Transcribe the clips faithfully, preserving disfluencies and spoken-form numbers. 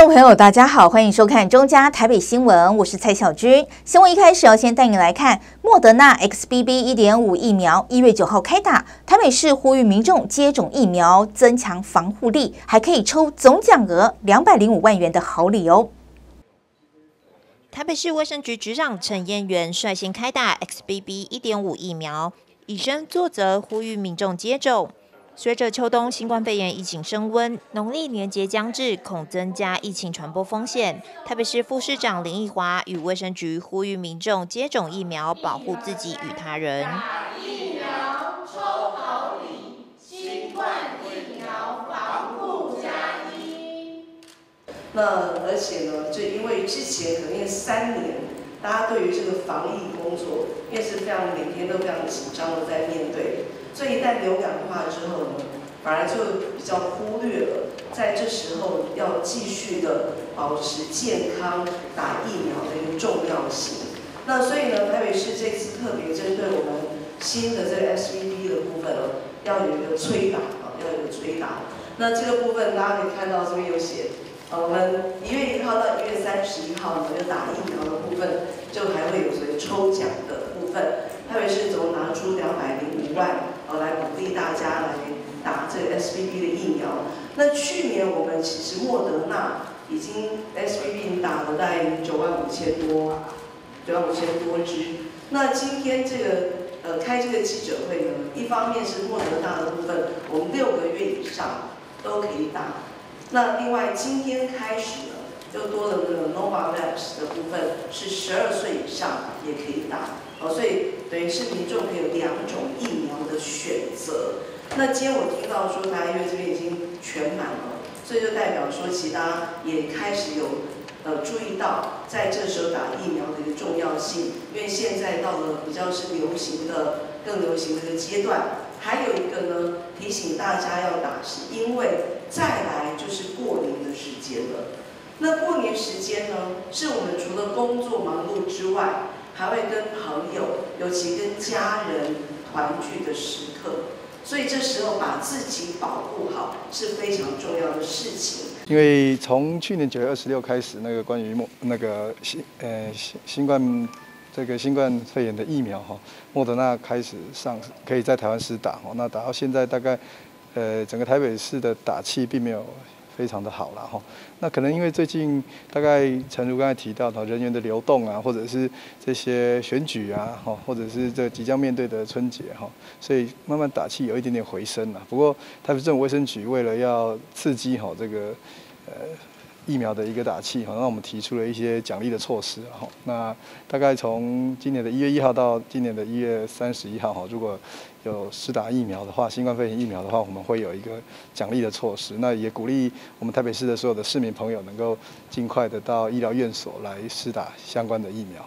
众朋友，大家好，欢迎收看中嘉台北新闻，我是蔡小军。新闻一开始要先带你来看莫德纳 X B B 一点五 疫苗，一月九号开打，台北市呼吁民众接种疫苗，增强防护力，还可以抽总奖额两百零五万元的好礼哦。 台北市卫生局局长陈彦元率先开打 X B B 一点五 疫苗，以身作则，呼吁民众接种。随着秋冬新冠肺炎疫情升温，农历年节将至，恐增加疫情传播风险。台北市副市长林奕华与卫生局呼吁民众接种疫苗，保护自己与他人。 打疫苗抽好礼，新冠疫苗防护加一。 那而且呢，就因为之前可能三年，大家对于这个防疫工作，因为是非常每天都非常紧张的在面对。所以一旦流感化之后呢，反而就比较忽略了，在这时候要继续的保持健康、打疫苗的一个重要性。那所以呢，台北市这次特别针对我们新的这个 S V B 的部分呢，要有一个催打啊，要有一个催打。那这个部分大家可以看到这边有写，呃，我们一月一号到一月三十一号呢，就打疫苗的部分，就还会有所谓抽奖的部分。台北市总拿出两百零五万。呃，来鼓励大家来打这个 S V B 的疫苗。那去年我们其实莫德纳已经 S V B 已经打了大概九万五千多，九万五千多支。那今天这个呃开这个记者会呢，一方面是莫德纳的部分，我们六个月以上都可以打。那另外今天开始呢，就多了那个 Novavax 的部分，是十二岁以上也可以打。哦，所以等于是民众可以有两种疫苗的选择。那今天我听到说台医院这边已经全满了，所以就代表说，其他也开始有呃注意到在这时候打疫苗的一个重要性，因为现在到了比较是流行的、更流行的一个阶段。还有一个呢，提醒大家要打，是因为再来就是过年的时间了。那过年时间呢，是我们除了工作忙碌之外，还会跟朋友，尤其跟家人团聚的时刻，所以这时候把自己保护好是非常重要的事情。 因为从去年九月二十六开始，那个关于莫那个新呃新新冠这个新冠肺炎的疫苗哈，莫德纳开始上可以在台湾施打哈，那打到现在大概呃整个台北市的打气并没有非常的好了哈，那可能因为最近大概诚如刚才提到的人员的流动啊，或者是这些选举啊，哈，或者是这即将面对的春节哈，所以慢慢打气有一点点回升了。不过台北市政府卫生局为了要刺激哈这个呃疫苗的一个打气哈，那我们提出了一些奖励的措施哈。那大概从今年的一月一号到今年的一月三十一号哈，如果有施打疫苗的话，新冠肺炎疫苗的话，我们会有一个奖励的措施。那也鼓励我们台北市的所有的市民朋友能够尽快的到医疗院所来施打相关的疫苗。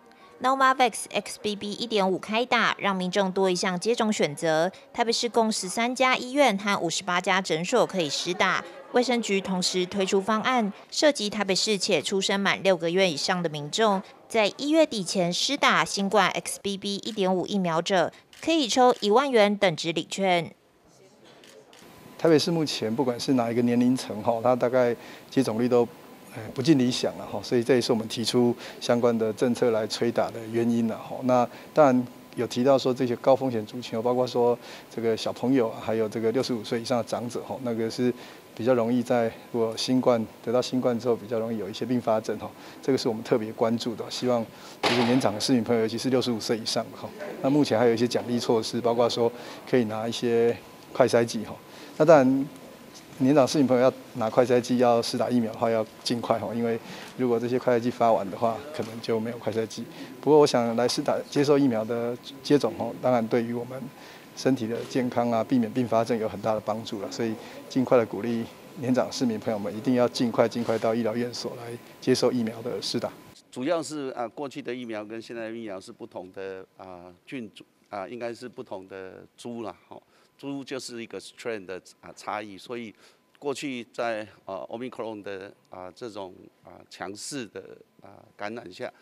Novavax X B B 一点五 开打，让民众多一项接种选择。台北市共十三家医院和五十八家诊所可以施打。卫生局同时推出方案，涉及台北市且出生满六个月以上的民众，在一月底前施打新冠 X B B 一点五 疫苗者，可以抽一万元等值礼券。 台北市目前不管是哪一个年龄层哈，它大概接种率都不尽理想了哈，所以这也是我们提出相关的政策来催打的原因了哈。那当然有提到说这些高风险族群，包括说这个小朋友，还有这个六十五岁以上的长者哈，那个是比较容易在如果新冠得到新冠之后，比较容易有一些并发症哈，这个是我们特别关注的，希望就是年长的市民朋友，尤其是六十五岁以上的哈。那目前还有一些奖励措施，包括说可以拿一些快筛剂哈。那当然，年长市民朋友要拿快筛剂要施打疫苗的话，要尽快哈，因为如果这些快筛剂发完的话，可能就没有快筛剂。不过我想来施打接受疫苗的接种哈，当然对于我们身体的健康啊，避免并发症有很大的帮助了，所以尽快的鼓励年长市民朋友们一定要尽快尽快到医疗院所来接受疫苗的施打。 主要是啊，过去的疫苗跟现在的疫苗是不同的啊菌株啊，应该是不同的株啦，哈，株就是一个 strain 的啊差异，所以过去在啊 Omicron 的啊这种啊强势的啊感染下，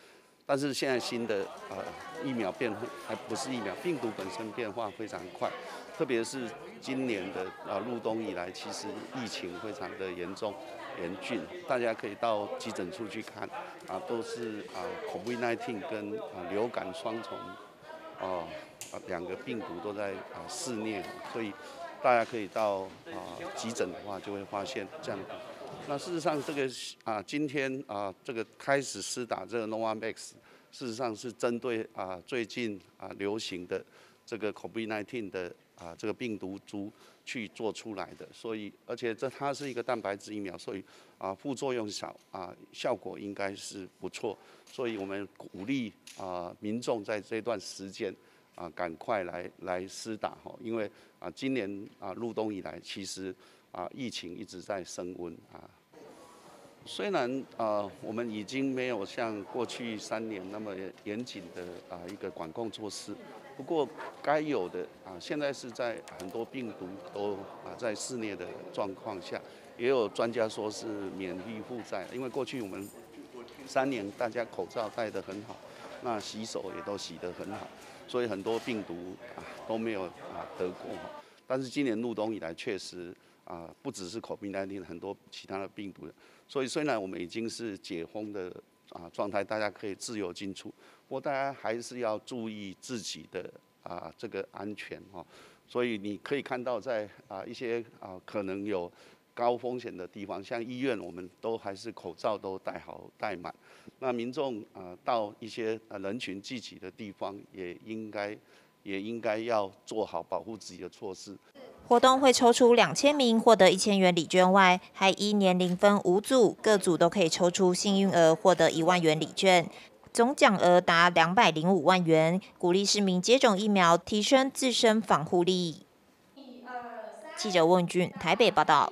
但是现在新的呃疫苗变化，还不是疫苗，病毒本身变化非常快，特别是今年的啊入冬以来，其实疫情非常的严重严峻，大家可以到急诊处去看，啊都是啊 COVID 十九 跟啊流感双重哦啊两个病毒都在啊肆虐，所以大家可以到啊急诊的话，就会发现这样。那事实上，这个啊，今天啊，这个开始施打这个 Novavax， 事实上是针对啊最近啊流行的这个 COVID 十九 的啊这个病毒株去做出来的，所以而且这它是一个蛋白质疫苗，所以啊副作用少啊，效果应该是不错，所以我们鼓励啊民众在这段时间啊赶快来来施打哈，因为啊今年啊入冬以来，其实啊疫情一直在升温啊。虽然啊、呃，我们已经没有像过去三年那么严谨的啊、呃、一个管控措施，不过该有的啊、呃，现在是在很多病毒都啊、呃、在肆虐的状况下，也有专家说是免疫负债，因为过去我们三年大家口罩戴得很好，那洗手也都洗得很好，所以很多病毒啊都没有啊得过。但是今年入冬以来，确实啊不只是 COVID 十九， 很多其他的病毒。所以虽然我们已经是解封的啊状态，大家可以自由进出，不过大家还是要注意自己的啊这个安全哈。所以你可以看到在啊一些啊可能有高风险的地方，像医院，我们都还是口罩都戴好戴满。那民众啊到一些啊人群聚集的地方，也应该也应该要做好保护自己的措施。 活动会抽出两千名获得一千元礼券外，还依年龄分五组，各组都可以抽出幸运儿获得一万元礼券，总奖额达两百零五万元，鼓励市民接种疫苗，提升自身防护力。记者温俊台北报道。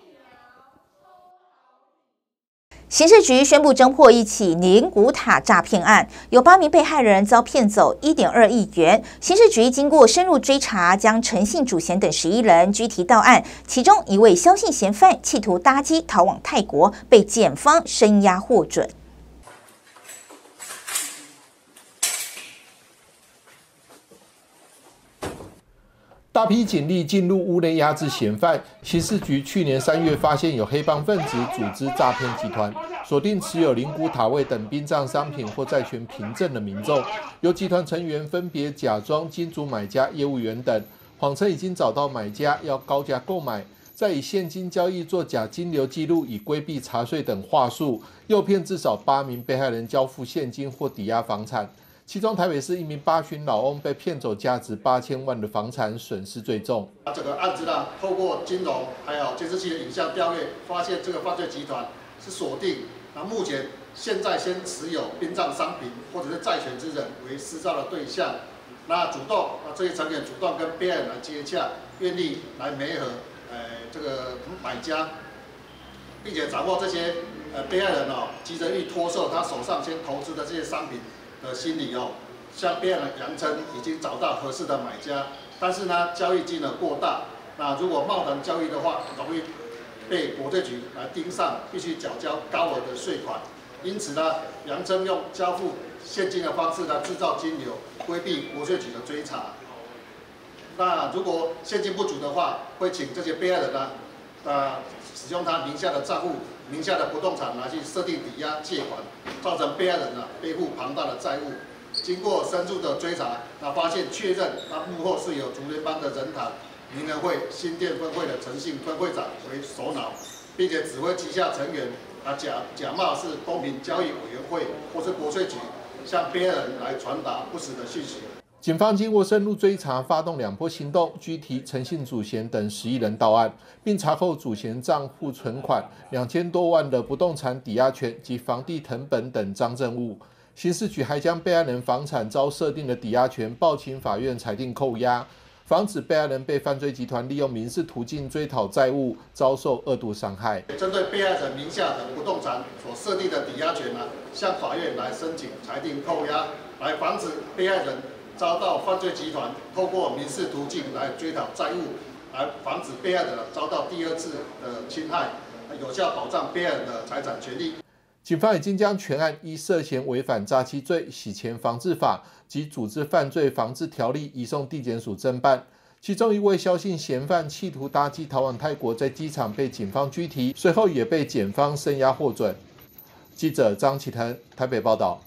刑事局宣布侦破一起宁古塔诈骗案，有八名被害人遭骗走 一点二亿元。刑事局经过深入追查，将陈姓主嫌等十一人拘提到案，其中一位萧姓嫌犯企图搭机逃往泰国，被检方声押获准。 大批警力进入屋内压制嫌犯。刑事局去年三月发现有黑帮分子组织诈骗集团，锁定持有灵骨塔位等殡葬商品或债权凭证的民众，由集团成员分别假装金主买家、业务员等，谎称已经找到买家，要高价购买，再以现金交易做假金流记录，以规避查税等话术，诱骗至少八名被害人交付现金或抵押房产。其中台北市一名八旬老翁被骗走价值八千万的房产，损失最重。 这个案子呢，透过金融还有监视器的影像调阅，发现这个犯罪集团是锁定，那目前现在先持有殡葬商品或者是债权之人为施照的对象，那主动，那这些成员主动跟被害人来接洽，愿意来媒合，呃，这个买家，并且掌握这些呃被害人哦，急着欲脱售他手上先投资的这些商品的心理哦，向被害人扬称已经找到合适的买家，但是呢，交易金额过大，那如果贸然交易的话，容易被国税局来盯上，必须缴交高额的税款。因此呢，扬称用交付现金的方式来制造金流，规避国税局的追查。那如果现金不足的话，会请这些被害人呢，呃，使用他名下的账户、名下的不动产来去设定抵押借款，造成被害人呢背负庞大的债务。经过深入的追查，那发现确认，那幕后是有竹联帮的人堂名人会新店分会的陈姓分会长为首脑，并且指挥旗下成员啊假假冒是公平交易委员会或是国税局，向被害人来传达不实的讯息。 警方经过深入追查，发动两波行动，拘提陈姓主嫌等十一人到案，并查扣主嫌账户存款两千多万的不动产抵押权及房地誊本等赃证物。刑事局还将被害人房产遭设定的抵押权报请法院裁定扣押，防止被害人被犯罪集团利用民事途径追讨债务，遭受恶毒伤害。 针对被害人名下的不动产所设定的抵押权呢，向法院来申请裁定扣押，来防止被害人遭到犯罪集团透过民事途径来追讨债务，来防止被害人遭到第二次的侵害，有效保障被害人的财产权利。 警方已经将全案依涉嫌违反诈欺罪、洗钱防治法及组织犯罪防治条例移送地检署侦办。其中一位萧姓嫌犯企图搭机逃往泰国，在机场被警方拘提，随后也被检方声押获准。记者张启腾台北报道。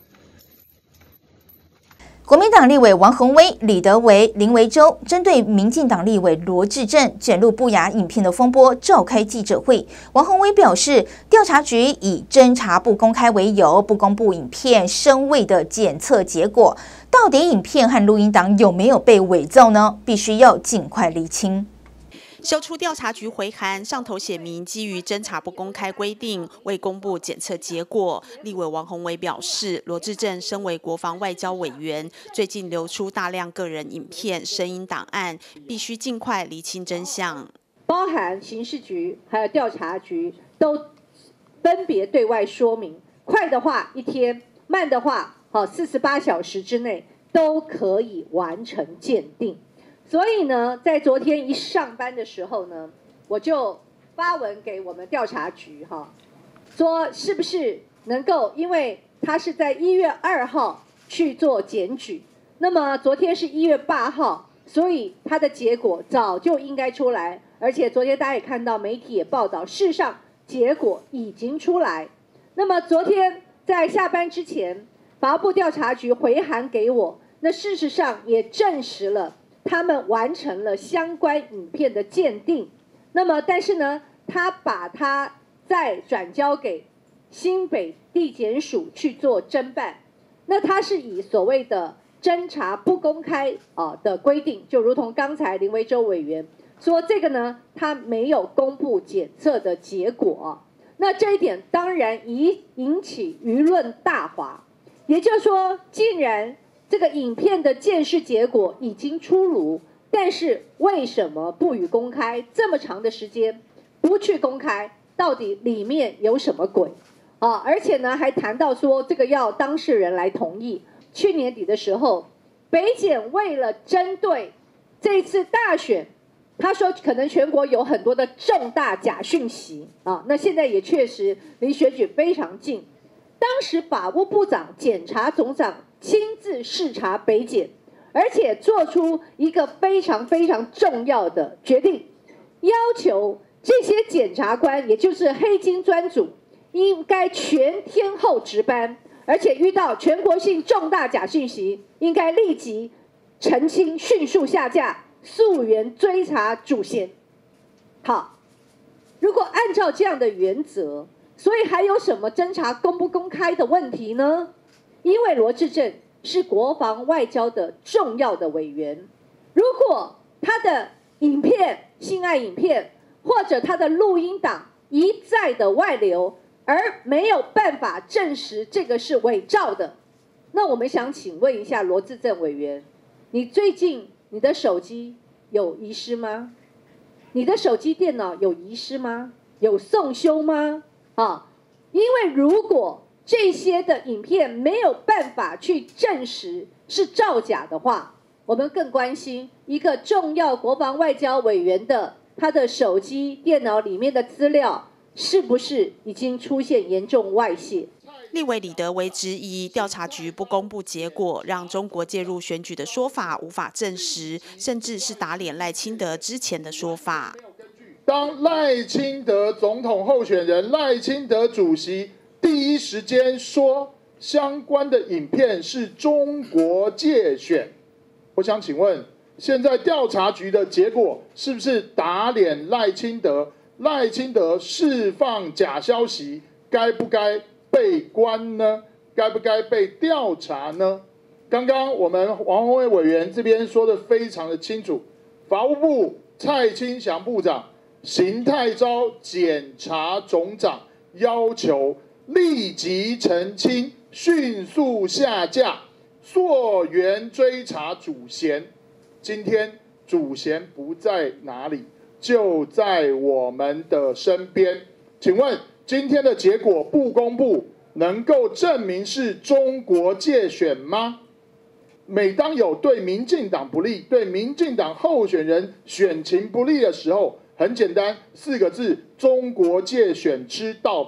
国民党立委王宏威、李德维、林维洲针对民进党立委罗致政卷入不雅影片的风波召开记者会。王宏威表示，调查局以侦查不公开为由，不公布影片声位的检测结果。到底影片和录音档有没有被伪造呢？必须要尽快厘清。 销出调查局回函，上头写明基于侦查不公开规定，未公布检测结果。立委王宏维表示，罗致政身为国防外交委员，最近流出大量个人影片、声音档案，必须尽快厘清真相。 包含刑事局还有调查局都分别对外说明，快的话一天，慢的话好四十八小时之内都可以完成鉴定。所以呢，在昨天一上班的时候呢，我就发文给我们调查局哈，说是不是能够，因为他是在一月二号去做检举，那么昨天是一月八号，所以他的结果早就应该出来，而且昨天大家也看到媒体也报道，事实上结果已经出来。那么昨天在下班之前，法务部调查局回函给我，那事实上也证实了。他们完成了相关影片的鉴定，那么但是呢，他把它再转交给新北地检署去做侦办。那他是以所谓的侦查不公开啊的规定，就如同刚才林维洲委员说，这个呢，他没有公布检测的结果。那这一点当然引引起舆论大哗，也就是说，竟然。这个影片的鉴识结果已经出炉，但是为什么不予公开？这么长的时间不去公开，到底里面有什么鬼啊？而且呢，还谈到说这个要当事人来同意。去年底的时候，北检为了针对这次大选，他说可能全国有很多的重大假讯息啊，那现在也确实离选举非常近。当时法务部长、检察总长亲自视察北检，而且做出一个非常非常重要的决定，要求这些检察官，也就是黑金专组，应该全天候值班，而且遇到全国性重大假讯息，应该立即澄清、迅速下架、溯源追查主嫌。好，如果按照这样的原则，所以还有什么侦查公不公开的问题呢？因为罗致政是国防外交的重要的委员，如果他的影片、性爱影片或者他的录音档一再的外流，而没有办法证实这个是伪造的，那我们想请问一下罗致政委员，你最近你的手机有遗失吗？你的手机电脑有遗失吗？有送修吗？啊，因为如果这些的影片没有办法去证实是造假的话，我们更关心一个重要国防外交委员的他的手机、电脑里面的资料是不是已经出现严重外泄。 立委李德维质疑调查局不公布结果，让中国介入选举的说法无法证实，甚至是打脸赖清德之前的说法。 当赖清德总统候选人、赖清德主席第一时间说相关的影片是中国介选，我想请问，现在调查局的结果是不是打脸赖清德？赖清德释放假消息，该不该被关呢？该不该被调查呢？刚刚我们王宏威委员这边说的非常的清楚，法务部蔡清祥部长、邢泰钊检察总长要求立即澄清，迅速下架，溯源追查主嫌。今天主嫌不在哪里？就在我们的身边。请问今天的结果不公布，能够证明是中国介选吗？每当有对民进党不利、对民进党候选人选情不利的时候，很简单，四个字：中国介选吃到饱。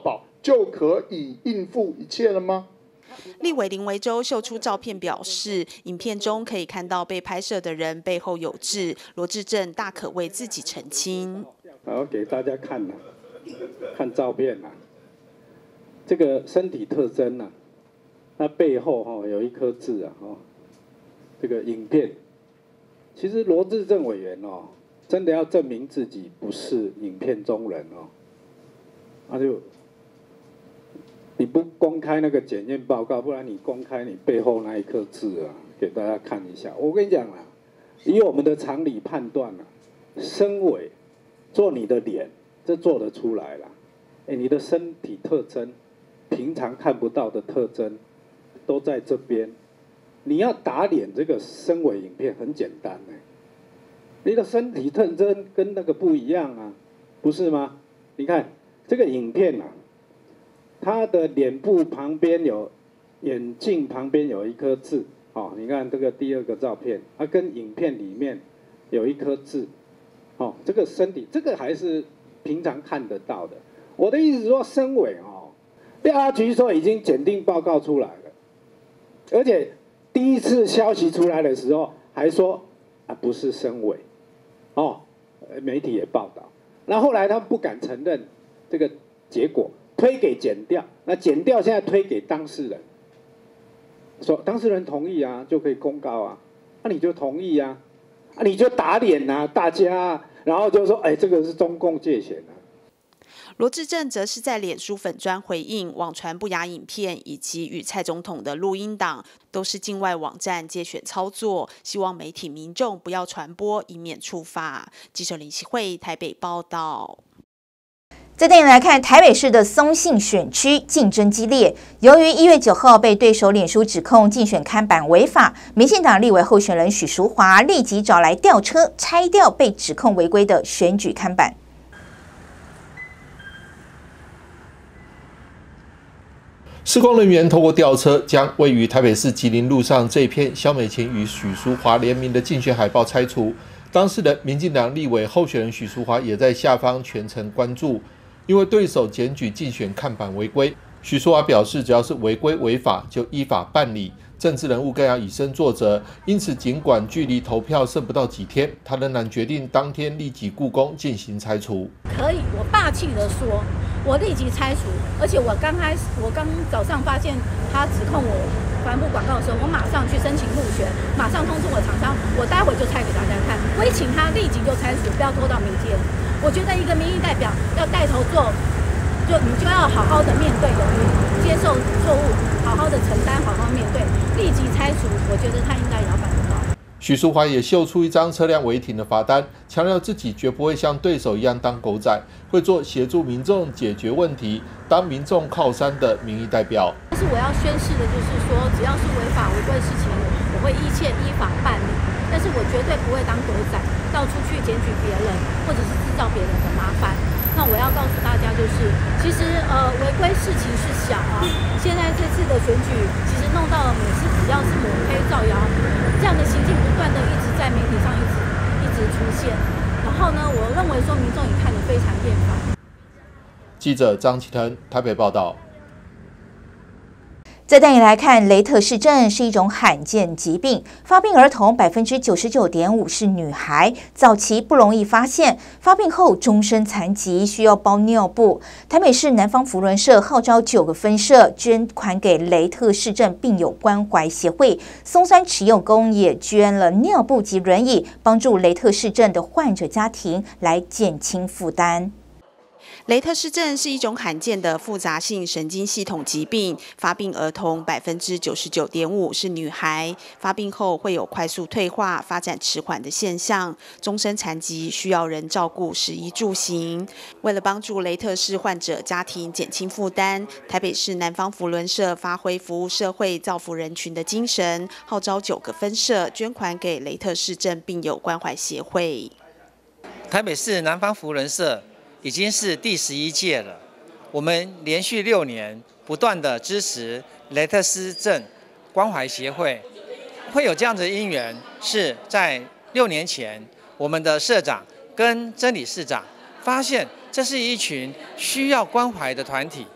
就可以应付一切了吗？ 立委林维洲秀出照片表示，影片中可以看到被拍摄的人背后有痣，罗致政大可为自己澄清。 然后给大家看呐、啊，看照片呐、啊，这个身体特征呐、啊，那背后哈、哦、有一颗痣啊，哦，这个影片，其实罗致政委员哦，真的要证明自己不是影片中人哦，他就。你不公开那个检验报告，不然你公开你背后那一颗痣啊，给大家看一下。我跟你讲啊，以我们的常理判断啊，身伪做你的脸，这做得出来啦。哎，你的身体特征，平常看不到的特征，都在这边。你要打脸这个身伪影片很简单哎，你的身体特征跟那个不一样啊，不是吗？你看这个影片啊。他的脸部旁边有眼镜旁边有一颗痣，哦，你看这个第二个照片，它、啊、跟影片里面有一颗痣，哦，这个身体这个还是平常看得到的。我的意思是说，身伪哦，调查局说已经检定报告出来了，而且第一次消息出来的时候还说啊不是身伪，哦，媒体也报道，那后来他们不敢承认这个结果。推给检调，那检调现在推给当事人，说当事人同意啊，就可以公告啊，那、啊、你就同意啊，啊你就打脸啊大家、啊，然后就说哎这个是中共借钱啊。 罗致政则是在脸书粉专回应网传不雅影片以及与蔡总统的录音档都是境外网站借选操作，希望媒体民众不要传播，以免触法。记者林希慧台北报道。 再带你来看台北市的松信选区竞争激烈，由于一月九号被对手脸书指控竞选看板违法，民进党立委候选人许淑华立即找来吊车拆掉被指控违规的选举看板。 施工人员透过吊车将位于台北市吉林路上这片萧美琴与许淑华联名的竞选海报拆除。当事人民进党立委候选人许淑华也在下方全程关注。因为对手检举竞选看板违规，许淑华表示，只要是违规违法就依法办理，政治人物更要以身作则。因此，尽管距离投票剩不到几天，他仍然决定当天立即雇工进行拆除。 可以，我霸气地说，我立即拆除。而且我刚开始，我刚早上发现他指控我反布广告的时候，我马上去申请入选，马上通知我厂商，我待会就拆给大家看。我也请他立即就拆除，不要拖到明天。我觉得一个民意代表要带头做，就你就要好好的面对勇于接受错误，好好的承担，好好面对，立即拆除。我觉得他应该也要办得到。 许淑华也秀出一张车辆违停的罚单，强调自己绝不会像对手一样当狗仔，会做协助民众解决问题、当民众靠山的民意代表。 但是我要宣示的就是说，只要是违法违规的事情，我会一切依法办理。但是我绝对不会当狗仔，到处去检举别人，或者是制造别人的麻烦。那我要告诉大家，就是其实呃违规事情是小啊，现在这次的选举，其实弄到了每次只要是抹黑造谣这样的行径，不断的一直在媒体上一直一直出现。然后呢，我认为说民众也看得非常厌烦。 记者张启腾台北报道。 再带你来看，雷特氏症是一种罕见疾病，发病儿童百分之九十九点五是女孩，早期不容易发现，发病后终身残疾，需要包尿布。台北市南方扶轮社号召九个分社捐款给雷特氏症病友关怀协会，松山持用工也捐了尿布及轮椅，帮助雷特氏症的患者家庭来减轻负担。 雷特氏症是一种罕见的复杂性神经系统疾病，发病儿童百分之九十九点五是女孩，发病后会有快速退化、发展迟缓的现象，终身残疾，需要人照顾食衣住行。为了帮助雷特氏患者家庭减轻负担，台北市南方扶轮社发挥服务社会、造福人群的精神，号召九个分社捐款给雷特氏症病友关怀协会。 台北市南方扶轮社已经是第十一届了，我们连续六年不断的支持雷特氏症关怀协会，会有这样的因缘，是在六年前，我们的社长跟曾理事长发现这是一群需要关怀的团体，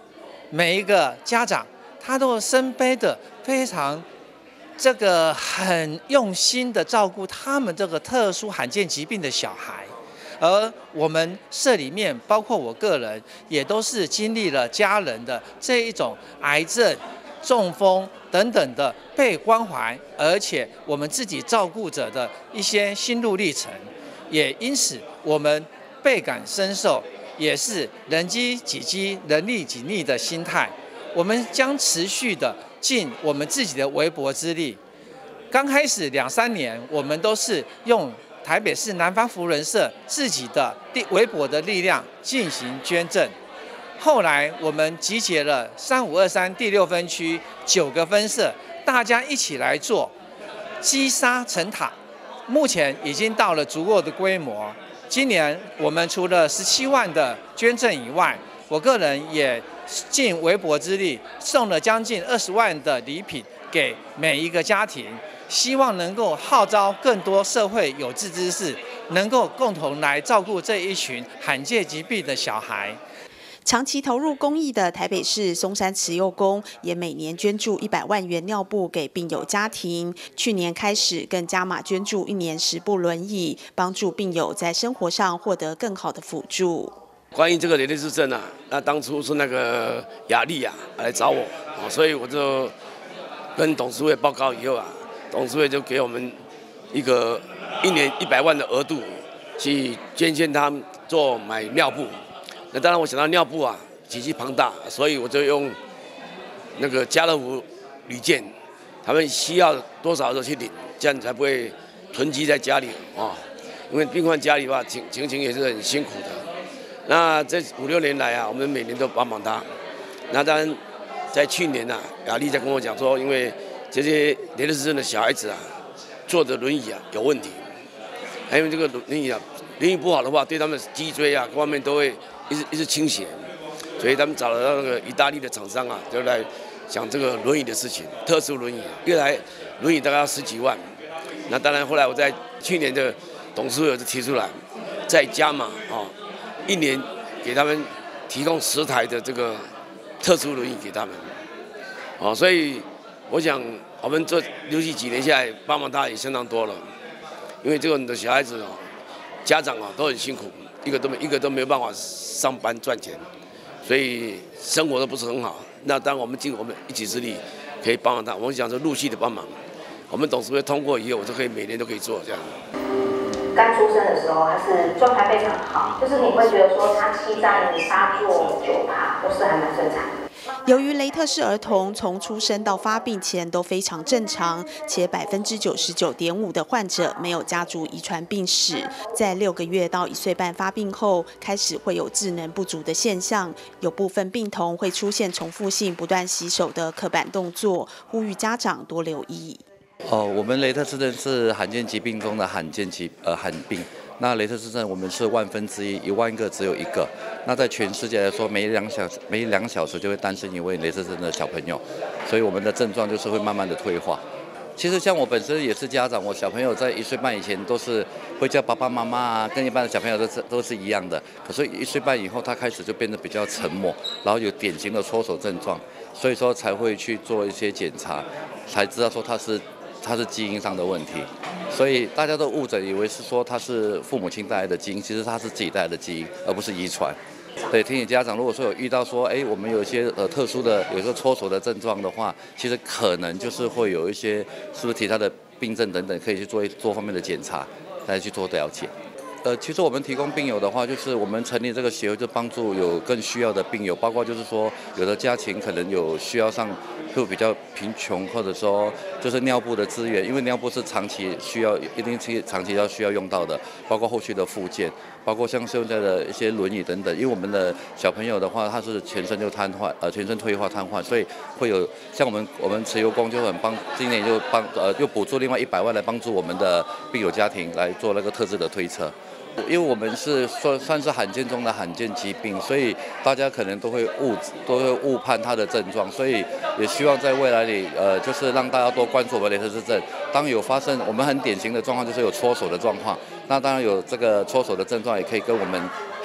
每一个家长他都身背的非常这个很用心的照顾他们这个特殊罕见疾病的小孩。而我们社里面，包括我个人，也都是经历了家人的这一种癌症、中风等等的被关怀，而且我们自己照顾者的一些心路历程，也因此我们倍感深受，也是人饥己饥、人力己力的心态。我们将持续的尽我们自己的微薄之力。刚开始两三年，我们都是用台北市南方福人社自己的微薄的力量进行捐赠。后来我们集结了三五二三第六分区九个分社，大家一起来做积沙成塔，目前已经到了足够的规模。今年我们除了十七万的捐赠以外，我个人也尽微薄之力送了将近二十万的礼品给每一个家庭，希望能够号召更多社会有志之士，能够共同来照顾这一群罕见疾病的小孩。 长期投入公益的台北市松山慈幼宫，也每年捐助一百万元尿布给病友家庭。去年开始更加码捐助一年十部轮椅，帮助病友在生活上获得更好的辅助。 关于这个雷特氏症啊，那当初是那个雅丽啊来找我，所以我就跟董事会报告以后啊，董事会就给我们一个一年一百万的额度，去捐献他们做买尿布。那当然，我想到尿布啊体积庞大，所以我就用那个家乐福旅券，他们需要多少就去领，这样才不会囤积在家里啊。因为病患家里吧情情形也是很辛苦的。那这五六年来啊，我们每年都帮忙他。那当然，在去年啊，雅丽在跟我讲说，因为这些雷特氏症的小孩子啊，坐的轮椅啊有问题，还有这个轮椅啊，轮椅不好的话，对他们脊椎啊各方面都会一直一直倾斜，所以他们找了那个意大利的厂商啊，就来讲这个轮椅的事情，特殊轮椅，一来轮椅大概要十几万。那当然，后来我在去年的董事会就提出来，再加码啊。一年给他们提供十台的这个特殊轮椅给他们，哦，所以我想我们这连续几年下来帮忙他也相当多了，因为这个你的小孩子哦，家长啊都很辛苦，一个都没一个都没有办法上班赚钱，所以生活都不是很好。那当我们尽我们一己之力可以帮忙他，我们想说陆续的帮忙，我们董事会通过以后，我就可以每年都可以做这样。 刚出生的时候，他是状态非常好，就是你会觉得说他七脏发作九趴都是还蛮正常的。 由于雷特氏儿童从出生到发病前都非常正常，且百分之九十九点五的患者没有家族遗传病史，在六个月到一岁半发病后，开始会有智能不足的现象，有部分病童会出现重复性不断洗手的刻板动作，呼吁家长多留意。 哦，我们雷特氏症是罕见疾病中的罕见疾呃罕病。那雷特氏症我们是万分之一，一万个只有一个。那在全世界来说，每两小时每两小时就会诞生一位雷特氏症的小朋友，所以我们的症状就是会慢慢的退化。其实像我本身也是家长，我小朋友在一岁半以前都是会叫爸爸妈妈啊，跟一般的小朋友都是都是一样的。可是一岁半以后，他开始就变得比较沉默，然后有典型的搓手症状，所以说才会去做一些检查，才知道说他是。它是基因上的问题，所以大家都误诊，以为是说它是父母亲带来的基因，其实它是自己带来的基因，而不是遗传。对，提醒家长，如果说有遇到说，哎，我们有一些呃特殊的，有时候搓手的症状的话，其实可能就是会有一些是不是其他的病症等等，可以去做做方面的检查，来去做了解。呃，其实我们提供病友的话，就是我们成立这个协会，就帮助有更需要的病友，包括就是说，有的家庭可能有需要上，会比较贫穷，或者说就是尿布的资源，因为尿布是长期需要，一定期长期要需要用到的，包括后续的复健，包括像现在的一些轮椅等等。因为我们的小朋友的话，他是全身就瘫痪，呃，全身退化瘫痪，所以会有像我们我们慈幼宫就很帮，今年就帮呃又补助另外一百万来帮助我们的病友家庭来做那个特制的推车。因为我们是算算是罕见中的罕见疾病，所以大家可能都会误都会误判它的症状，所以也希望在未来里，呃，就是让大家多关注我们雷特氏症。当有发生，我们很典型的状况就是有搓手的状况，那当然有这个搓手的症状，也可以跟我们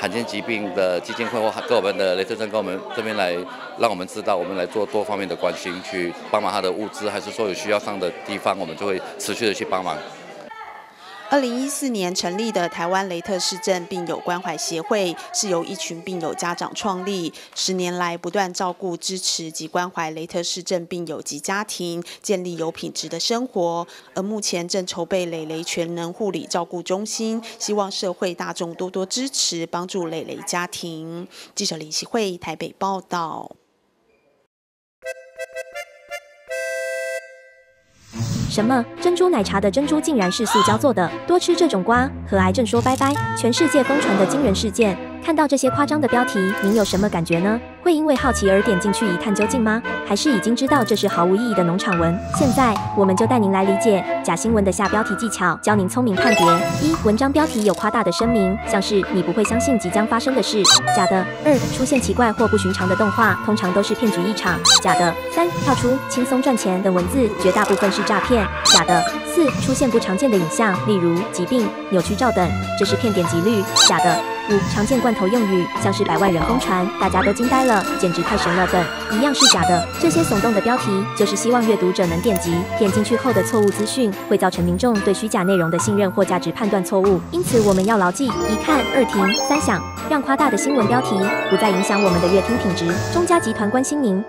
罕见疾病的基金会或跟我们的雷特证跟我们这边来，让我们知道，我们来做多方面的关心，去帮忙他的物资，还是说有需要上的地方，我们就会持续的去帮忙。 二零一四年成立的台湾雷特氏症病友关怀协会，是由一群病友家长创立，十年来不断照顾、支持及关怀雷特氏症病友及家庭，建立有品质的生活。而目前正筹备雷雷全能护理照顾中心，希望社会大众多多支持，帮助雷雷家庭。记者李希慧台北报道。 什么？珍珠奶茶的珍珠竟然是塑胶做的？多吃这种瓜，和癌症说拜拜！全世界疯传的惊人事件，看到这些夸张的标题，您有什么感觉呢？会因为好奇而点进去一探究竟吗？还是已经知道这是毫无意义的农场文？现在我们就带您来理解假新闻的下标题技巧，教您聪明判别。一、文章标题有夸大的声明，像是你不会相信即将发生的事，假的。二、出现奇怪或不寻常的动画，通常都是骗局一场，假的。三、跳出轻松赚钱等文字，绝大部分是诈骗，假的。四、出现不常见的影像，例如疾病、扭曲照等，这是骗点击率，假的。五、常见罐头用语，像是百万人疯传，大家都惊呆了，简直太神了等，一样是假的。这些耸动的标题，就是希望阅读者能点击，点进去后的错误资讯，会造成民众对虚假内容的信任或价值判断错误。因此，我们要牢记：一看、二听、三想，让夸大的新闻标题不再影响我们的阅听品质。中嘉集团关心您。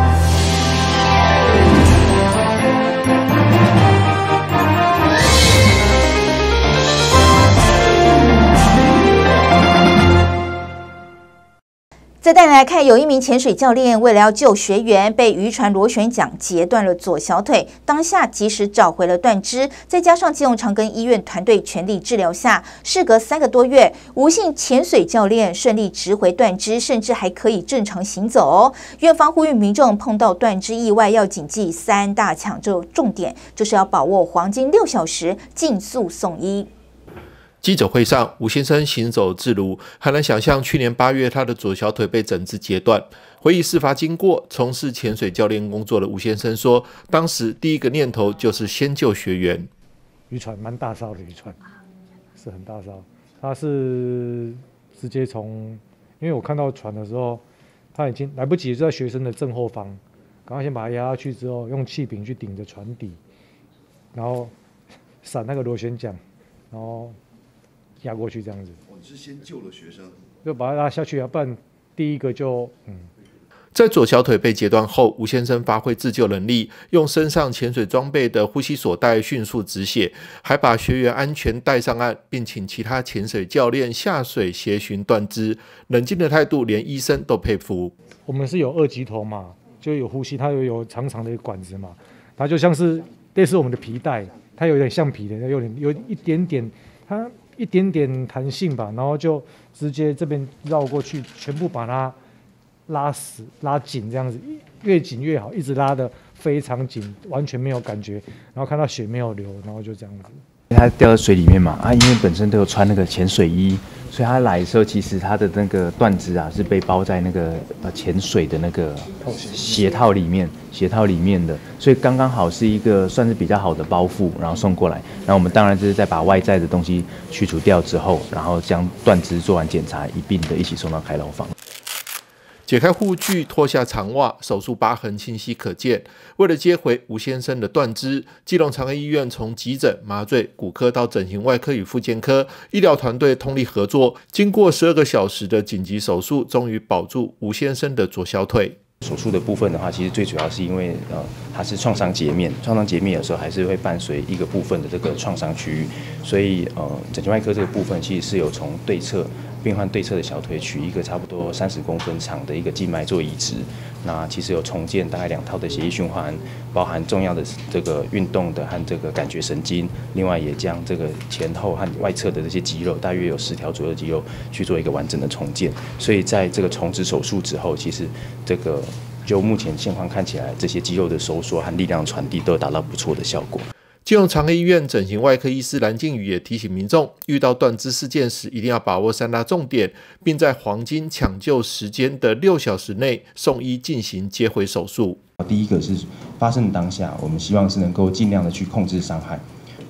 再带你来看，有一名潜水教练为了要救学员，被渔船螺旋桨截断了左小腿，当下及时找回了断肢，再加上基隆长庚医院团队全力治疗下，事隔三个多月，吴姓潜水教练顺利植回断肢，甚至还可以正常行走哦。院方呼吁民众碰到断肢意外要谨记三大抢救重点，就是要把握黄金六小时，尽速送医。 记者会上，吴先生行走自如，很难想象去年八月他的左小腿被整只截断。回忆事发经过，从事潜水教练工作的吴先生说，当时第一个念头就是先救学员。 渔船蛮大艘的渔船，是很大艘，他是直接从，因为我看到船的时候，他已经来不及，就在学生的正后方，赶快先把他压下去之后，用气瓶去顶着船底，然后闪那个螺旋桨，然后压过去这样子。 哦，你是先救了学生， 就把他拉下去啊，不然第一个就嗯。 在左小腿被截断后，吴先生发挥自救能力，用身上潜水装备的呼吸锁带迅速止血，还把学员安全带上岸，并请其他潜水教练下水协寻断肢。冷静的态度，连医生都佩服。 我们是有二级头嘛，就有呼吸，它有有长长的一个管子嘛，它就像是类似我们的皮带，它有点橡皮的，有点有一点点，它一点点弹性吧，然后就直接这边绕过去，全部把它拉死、拉紧，这样子越紧越好，一直拉得非常紧，完全没有感觉，然后看到血没有流，然后就这样子。 他掉在水里面嘛，啊，因为本身都有穿那个潜水衣，所以他来的时候，其实他的那个断肢啊是被包在那个呃潜水的那个鞋套里面，鞋套里面的，所以刚刚好是一个算是比较好的包覆，然后送过来。然后我们当然就是在把外在的东西去除掉之后，然后将断肢做完检查，一并的一起送到开刀房。 解开护具，脱下长袜，手术疤痕清晰可见。为了接回吴先生的断肢，基隆长庚医院从急诊、麻醉、骨科到整形外科与复健科医疗团队通力合作，经过十二个小时的紧急手术，终于保住吴先生的左小腿。 手术的部分的话，其实最主要是因为呃它是创伤截面，创伤截面有时候还是会伴随一个部分的这个创伤区域，所以呃整形外科这个部分其实是有从对侧病患对侧的小腿取一个差不多三十公分长的一个静脉做移植，那其实有重建大概两套的血液循环，包含重要的这个运动的和这个感觉神经，另外也将这个前后和外侧的这些肌肉，大约有十条左右的肌肉去做一个完整的重建，所以在这个重植手术之后，其实这个就目前现况看起来，这些肌肉的收缩和力量传递都有达到不错的效果。 基隆长庚医院整形外科医师蓝靖宇也提醒民众，遇到断肢事件时，一定要把握三大重点，并在黄金抢救时间的六小时内送医进行接回手术。 第一个是发生当下，我们希望是能够尽量的去控制伤害。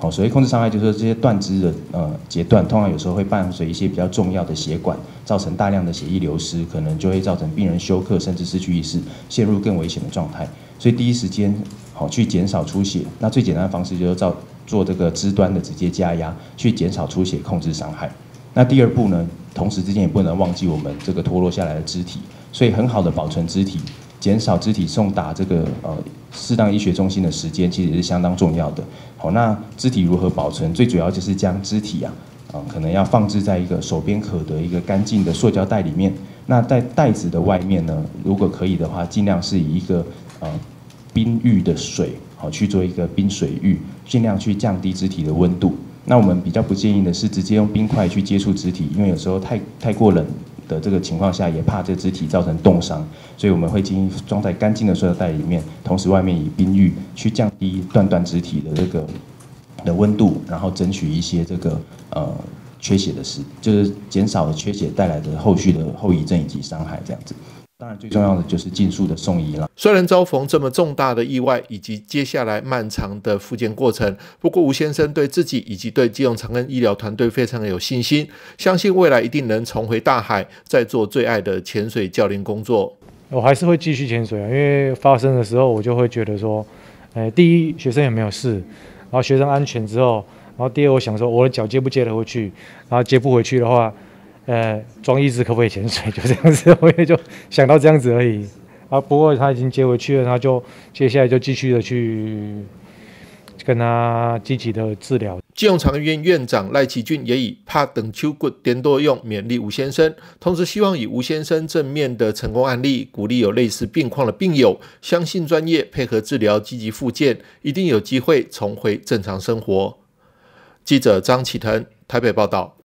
好，所谓控制伤害就是说这些断肢的呃截断，通常有时候会伴随一些比较重要的血管，造成大量的血液流失，可能就会造成病人休克，甚至失去意识，陷入更危险的状态。所以第一时间好去减少出血，那最简单的方式就是造做这个肢端的直接加压，去减少出血，控制伤害。那第二步呢，同时之间也不能忘记我们这个脱落下来的肢体，所以很好的保存肢体，减少肢体送达这个呃适当医学中心的时间，其实也是相当重要的。好，那肢体如何保存？最主要就是将肢体啊，啊、呃、可能要放置在一个手边可得一个干净的塑胶袋里面。那在袋子的外面呢，如果可以的话，尽量是以一个呃冰浴的水，好去做一个冰水浴，尽量去降低肢体的温度。那我们比较不建议的是直接用冰块去接触肢体，因为有时候太太过冷的这个情况下，也怕这肢体造成冻伤，所以我们会建议装在干净的塑料袋里面，同时外面以冰浴去降低断断肢体的这个的温度，然后争取一些这个呃缺血的时，就是减少缺血带来的后续的后遗症以及伤害这样子。当然，最重要的就是尽速的送医了。 虽然遭逢这么重大的意外以及接下来漫长的复健过程，不过吴先生对自己以及对基隆长庚医疗团队非常的有信心，相信未来一定能重回大海，再做最爱的潜水教练工作。 我还是会继续潜水啊，因为发生的时候我就会觉得说，呃，第一学生也没有事，然后学生安全之后，然后第二我想说我的脚接不接得回去，然后接不回去的话。呃，装义肢可不可以潜水？就这样子，我也就想到这样子而已。啊，不过他已经接回去了，他就接下来就继续的去跟他积极的治疗。 基隆长庚医院院长赖其俊也以怕等秋骨颠多用勉励吴先生，同时希望以吴先生正面的成功案例，鼓励有类似病况的病友，相信专业，配合治疗，积极复健，一定有机会重回正常生活。记者张启腾台北报道。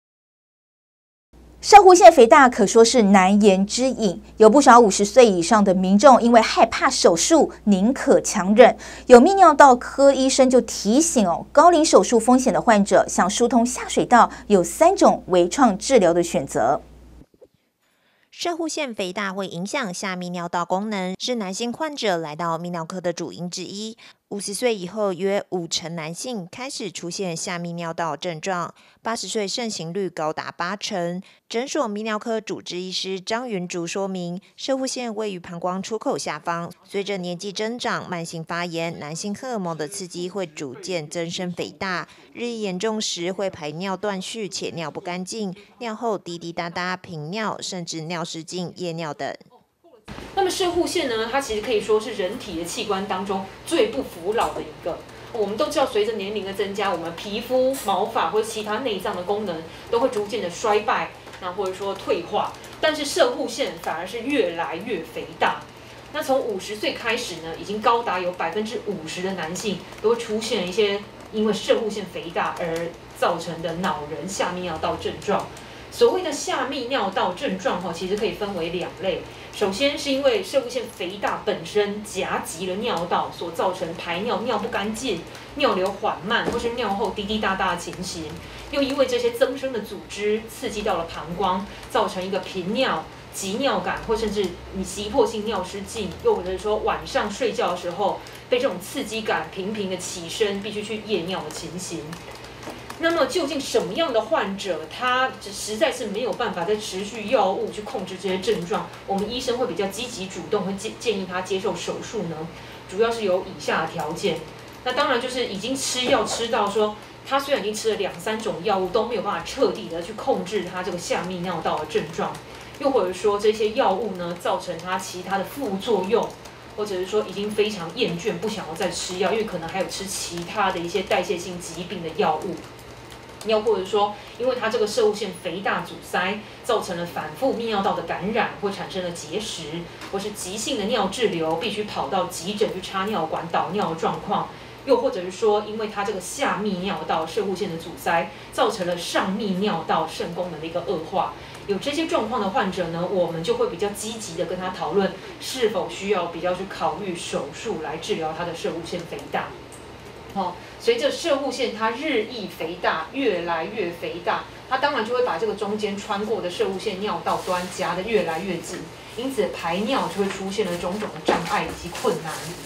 上呼腺肥大可说是难言之隐，有不少五十岁以上的民众因为害怕手术，宁可强忍。有泌尿道科医生就提醒哦，高龄手术风险的患者想疏通下水道，有三种微创治疗的选择。 肾护腺肥大会影响下泌尿道功能，是男性患者来到泌尿科的主因之一。五十岁以后，约五成男性开始出现下泌尿道症状，八十岁盛行率高达八成。诊所泌尿科主治医师张云竹说明，肾护腺位于膀胱出口下方，随着年纪增长、慢性发炎，男性荷尔蒙的刺激会逐渐增生肥大，日益严重时会排尿断续且尿不干净，尿后滴滴答答、频尿，甚至尿失禁、夜尿等。 那么肾护腺呢，它其实可以说是人体的器官当中最不服老的一个。我们都知道，随着年龄的增加，我们皮肤、毛发或者其他内脏的功能都会逐渐的衰败，那或者说退化。但是肾护腺反而是越来越肥大。那从五十岁开始呢，已经高达有百分之五十的男性都会出现一些因为肾护腺肥大而造成的老人下泌尿道症状。所谓的下泌尿道症状哈，其实可以分为两类。首先是因为肾护腺肥大本身夹击了尿道，所造成排尿尿不干净、尿流缓慢，或是尿后滴滴答答的情形。又因为这些增生的组织刺激到了膀胱，造成一个频尿、急尿感，或甚至你急迫性尿失禁，又或者是说晚上睡觉的时候被这种刺激感频频的起身，必须去夜尿的情形。那么究竟什么样的患者，他实在是没有办法再持续药物去控制这些症状，我们医生会比较积极主动，会建建议他接受手术呢？主要是有以下的条件。那当然就是已经吃药吃到说，他虽然已经吃了两三种药物，都没有办法彻底的去控制他这个下泌尿道的症状，又或者说这些药物呢造成他其他的副作用。或者是说已经非常厌倦，不想要再吃药，因为可能还有吃其他的一些代谢性疾病的药物。又或者说，因为它这个肾护腺肥大阻塞，造成了反复泌尿道的感染，或产生了结石，或是急性的尿滞留，必须跑到急诊去插尿管导尿的状况。又或者是说，因为它这个下泌尿道肾护腺的阻塞，造成了上泌尿道肾功能的一个恶化。有这些状况的患者呢，我们就会比较积极的跟他讨论，是否需要比较去考虑手术来治疗他的肾护腺肥大。哦，随着肾护腺它日益肥大，越来越肥大，它当然就会把这个中间穿过的肾护腺尿道端夹得越来越紧，因此排尿就会出现了种种的障碍以及困难。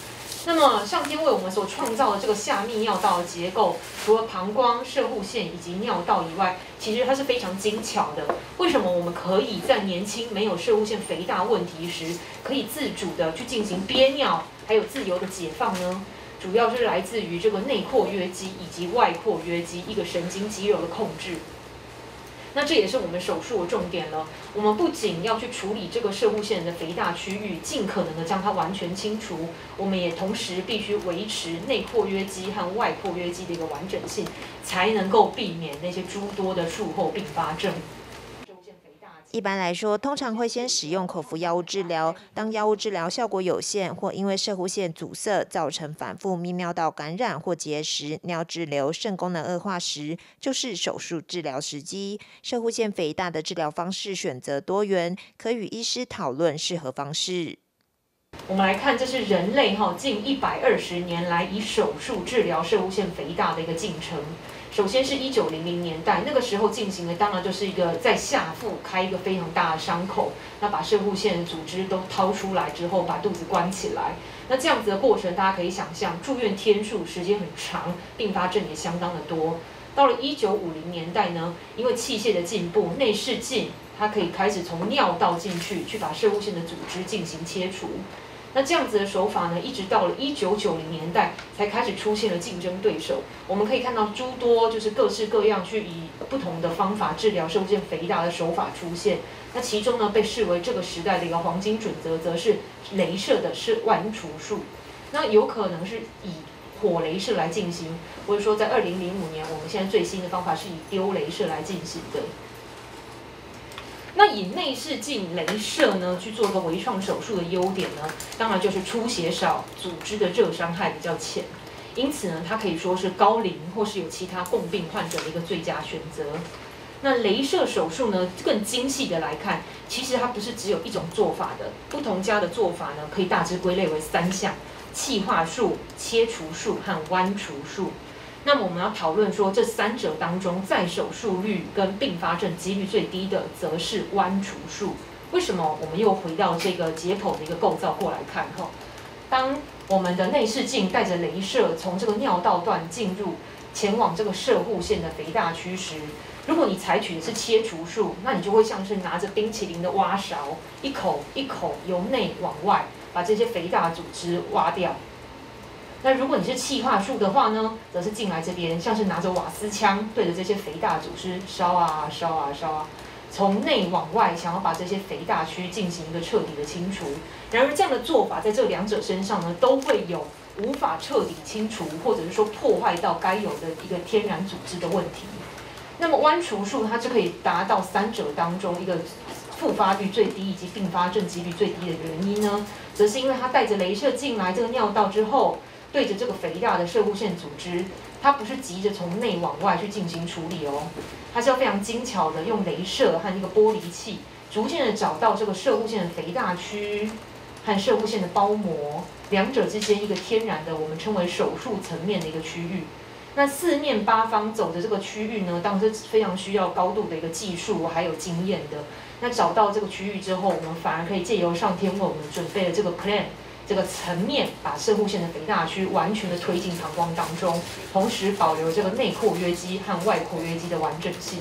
那么上天为我们所创造的这个下泌尿道的结构，除了膀胱、射护腺以及尿道以外，其实它是非常精巧的。为什么我们可以在年轻没有射护腺肥大问题时，可以自主的去进行憋尿，还有自由的解放呢？主要是来自于这个内括约肌以及外括约肌一个神经肌肉的控制。那这也是我们手术的重点了。我们不仅要去处理这个射护腺的肥大区域，尽可能的将它完全清除，我们也同时必须维持内括约肌和外括约肌的一个完整性，才能够避免那些诸多的术后并发症。 一般来说，通常会先使用口服药物治疗。当药物治疗效果有限，或因为射护腺阻塞造成反复泌尿道感染或结石、尿滞留、肾功能恶化时，就是手术治疗时机。射护腺肥大的治疗方式选择多元，可与医师讨论适合方式。 我们来看，这是人类哈近一百二十年来以手术治疗射护腺肥大的一个进程。首先是一九零零年代，那个时候进行的当然就是一个在下腹开一个非常大的伤口，那把射护腺的组织都掏出来之后，把肚子关起来。那这样子的过程，大家可以想象，住院天数时间很长，并发症也相当的多。到了一九五零年代呢，因为器械的进步，内视镜它可以开始从尿道进去，去把射护腺的组织进行切除。那这样子的手法呢，一直到了一九九零年代才开始出现了竞争对手。我们可以看到诸多就是各式各样去以不同的方法治疗射护腺肥大的手法出现。那其中呢，被视为这个时代的一个黄金准则，则是雷射的是剜除术。那有可能是以火雷射来进行，或者说在二零零五年，我们现在最新的方法是以丢雷射来进行的。那以内视镜雷射呢去做一个微创手术的优点呢，当然就是出血少，组织的热伤害比较浅，因此呢，它可以说是高龄或是有其他共病患者的一个最佳选择。那雷射手术呢，更精细的来看，其实它不是只有一种做法的，不同家的做法呢，可以大致归类为三项：气化术、切除术和剜除术。那么我们要讨论说，这三者当中，再手术率跟并发症几率最低的，则是剜除术。为什么？我们又回到这个解剖的一个构造过来看哈。当我们的内视镜带着雷射从这个尿道段进入，前往这个射护腺的肥大区时，如果你采取的是切除术，那你就会像是拿着冰淇淋的挖勺，一口一口由内往外把这些肥大组织挖掉。那如果你是气化术的话呢，则是进来这边，像是拿着瓦斯枪对着这些肥大组织烧啊烧啊烧啊，从内往外想要把这些肥大区进行一个彻底的清除。然而这样的做法在这两者身上呢，都会有无法彻底清除，或者是说破坏到该有的一个天然组织的问题。那么剜除术它就可以达到三者当中一个复发率最低以及并发症几率最低的原因呢，则是因为它带着雷射进来这个尿道之后，对着这个肥大的射护腺组织，它不是急着从内往外去进行处理哦，它是要非常精巧的用雷射和一个剥离器，逐渐的找到这个射护腺的肥大区和射护腺的包膜两者之间一个天然的我们称为手术层面的一个区域。那四面八方走的这个区域呢，当然是非常需要高度的一个技术还有经验的。那找到这个区域之后，我们反而可以借由上天为我们准备的这个 plan。这个层面把射护腺的肥大区完全的推进膀胱当中，同时保留这个内括约肌和外括约肌的完整性。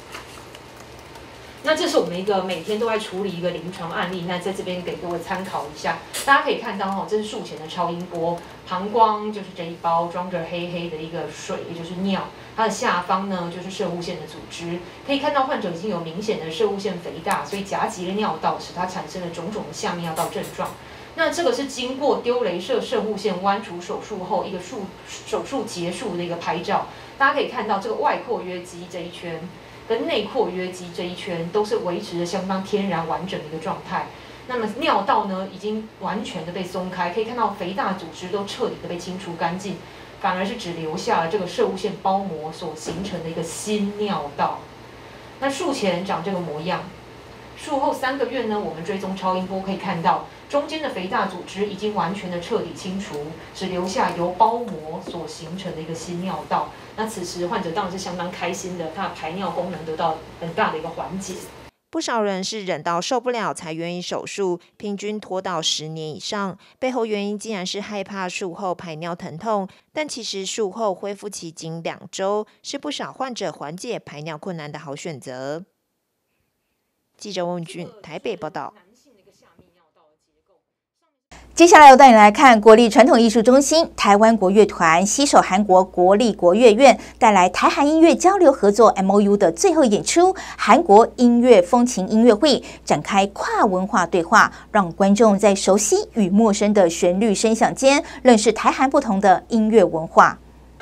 那这是我们一个每天都在处理一个临床案例，那在这边给各位参考一下。大家可以看到哈，这是术前的超音波，膀胱就是这一包装着黑黑的一个水，也就是尿，它的下方呢就是射护腺的组织。可以看到患者已经有明显的射护腺肥大，所以夹击了尿道，使它产生了种种的下泌尿道症状。那这个是经过丢雷射射护腺剜除手术后一个术手术结束的一个拍照，大家可以看到这个外括约肌这一圈跟内括约肌这一圈都是维持着相当天然完整的一个状态。那么尿道呢已经完全的被松开，可以看到肥大组织都彻底的被清除干净，反而是只留下了这个射护腺包膜所形成的一个新尿道。那术前长这个模样，术后三个月呢，我们追踪超音波可以看到。中间的肥大组织已经完全的彻底清除，只留下由包膜所形成的一个新尿道。那此时患者当然是相当开心的，他的排尿功能得到很大的一个缓解。 不少人是忍到受不了才愿意手术，平均拖到十年以上。背后原因竟然是害怕术后排尿疼痛，但其实术后恢复期仅两周，是不少患者缓解排尿困难的好选择。记者温俊台北报道。 接下来我带你来看国立传统艺术中心台湾国乐团携手韩国国立国乐院，带来台韩音乐交流合作 M O U 的最后演出——韩国音乐风情音乐会，展开跨文化对话，让观众在熟悉与陌生的旋律声响间，认识台韩不同的音乐文化。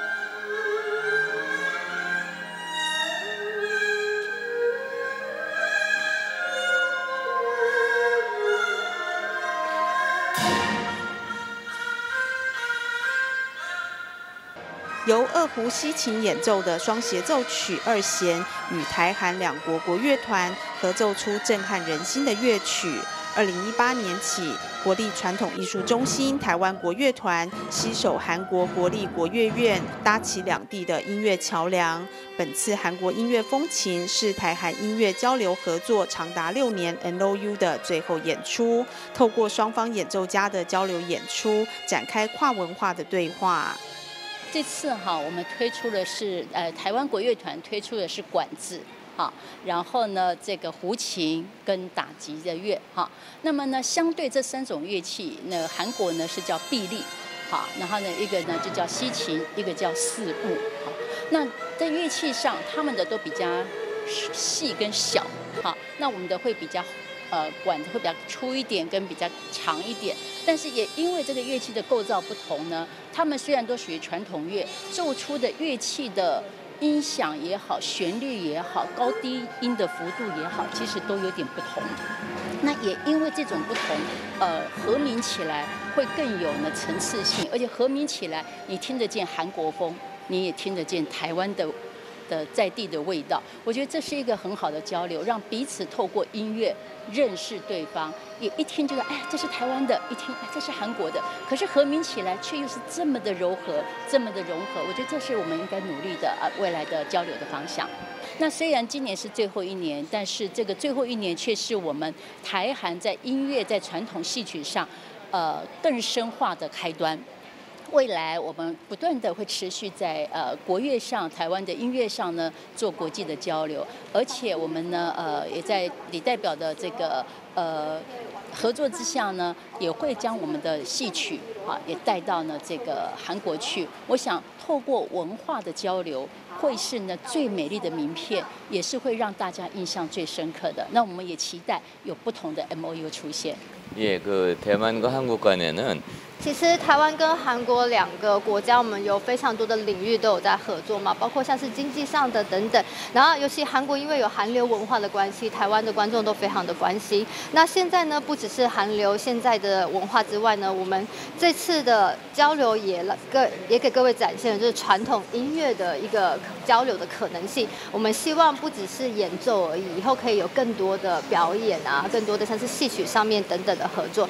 由二胡西琴演奏的双协奏曲二弦，与台韩两国国乐团合奏出震撼人心的乐曲。二零一八年起，国立传统艺术中心台湾国乐团携手韩国国立国乐院，搭起两地的音乐桥梁。本次韩国音乐风情是台韩音乐交流合作长达六年 M O U 的最后演出，透过双方演奏家的交流演出，展开跨文化的对话。 这次哈，我们推出的是呃台湾国乐团推出的是管子，哈，然后呢这个胡琴跟打击的乐，哈，那么呢相对这三种乐器，那韩国呢是叫臂力，好，然后呢一个呢就叫西琴，一个叫四部，好，那在乐器上他们的都比较细跟小，好，那我们的会比较。呃，管子会比较粗一点，跟比较长一点，但是也因为这个乐器的构造不同呢，它们虽然都属于传统乐，奏出的乐器的音响也好，旋律也好，高低音的幅度也好，其实都有点不同。那也因为这种不同，呃，和鸣起来会更有呢层次性，而且和鸣起来，你听得见韩国风，你也听得见台湾的。的在地的味道，我觉得这是一个很好的交流，让彼此透过音乐认识对方，也一听就知道，哎，这是台湾的，一听，哎，这是韩国的，可是和鸣起来却又是这么的柔和，这么的融合，我觉得这是我们应该努力的啊未来的交流的方向。那虽然今年是最后一年，但是这个最后一年却是我们台韩在音乐在传统戏曲上，呃，更深化的开端。未来我们不断的会持续在呃国乐上、台湾的音乐上呢做国际的交流，而且我们呢呃也在李代表的这个呃合作之下呢，也会将我们的戏曲啊也带到呢这个韩国去。我想透过文化的交流，会是呢最美丽的名片，也是会让大家印象最深刻的。那我们也期待有不同的 M O U 出现。 예, 그 대만과 한국 간에는 其实台湾跟韩国两个国家，我们有非常多的领域都有在合作嘛，包括像是经济上的等等。然后尤其韩国因为有韩流文化的关系，台湾的观众都非常的关心。那现在呢，不只是韩流现在的文化之外呢，我们这次的交流也各也给各位展现了就是传统音乐的一个交流的可能性。我们希望不只是演奏而已，以后可以有更多的表演啊，更多的像是戏曲上面等等的合作。